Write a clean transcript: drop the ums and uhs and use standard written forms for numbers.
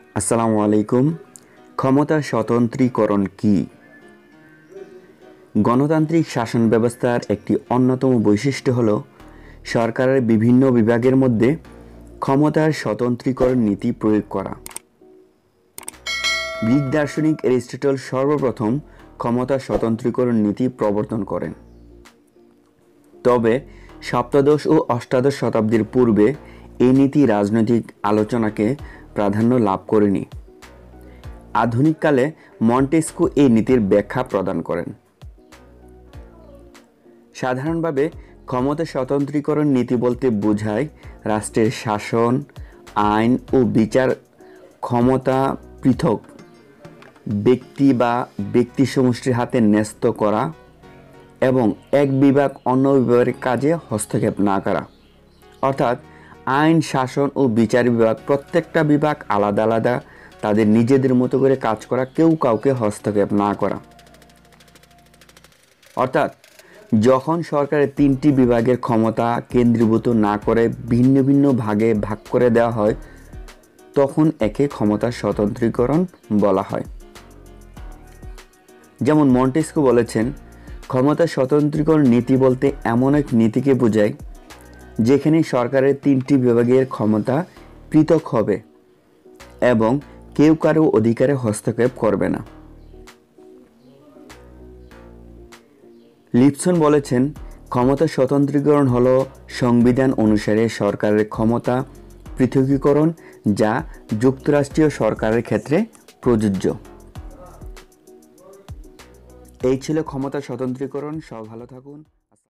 আসসালামু আলাইকুম। ক্ষমতা স্বতন্ত্রীকরণ কি? গণতান্ত্রিক শাসন ব্যবস্থার একটি অন্যতম বৈশিষ্ট্য হল সরকারের বিভিন্ন বিভাগের মধ্যে ক্ষমতার স্বতন্ত্রীকরণ নীতি প্রয়োগ করা। গ্রিক দার্শনিক অ্যারিস্টটল সর্বপ্রথম ক্ষমতা স্বতন্ত্রীকরণ নীতি প্রবর্তন করেন। তবে সপ্তদশ ও অষ্টাদশ শতাব্দীর পূর্বে এই নীতি রাজনৈতিক আলোচনাকে প্রাধান্য লাভ করেনি। আধুনিককালে মন্টেস্কু এই নীতির ব্যাখ্যা প্রদান করেন। সাধারণভাবে ক্ষমতা স্বতন্ত্রীকরণ নীতি বলতে বোঝায় রাষ্ট্রের শাসন, আইন ও বিচার ক্ষমতা পৃথক ব্যক্তি বা ব্যক্তি সমষ্টির হাতে ন্যস্ত করা এবং এক বিভাগ অন্য বিভাগের কাজে হস্তক্ষেপ না করা। অর্থাৎ আইন, শাসন ও বিচার বিভাগ প্রত্যেকটা বিভাগ আলাদা আলাদা তাদের নিজেদের মতো করে কাজ করা, কেউ কাউকে হস্তক্ষেপ না করা। অর্থাৎ যখন সরকারের তিনটি বিভাগের ক্ষমতা কেন্দ্রীভূত না করে ভিন্ন ভিন্ন ভাগে ভাগ করে দেওয়া হয়, তখন একে ক্ষমতা স্বতন্ত্রীকরণ বলা হয়। যেমন মন্টেস্কু বলেছেন, ক্ষমতা স্বতন্ত্রীকরণ নীতি বলতে এমন এক নীতিকে বোঝায় যেখানে সরকারের তিনটি বিভাগের ক্ষমতা পৃথক হবে এবং কেউ কারো অধিকারে হস্তক্ষেপ করবে না। লিপসন বলেছেন, ক্ষমতা স্বতন্ত্রীকরণ হল সংবিধান অনুসারে সরকারের ক্ষমতা পৃথকীকরণ, যা যুক্তরাষ্ট্রীয় সরকারের ক্ষেত্রে প্রযোজ্য। এই ছিল ক্ষমতা স্বতন্ত্রীকরণ। সব ভালো থাকুন।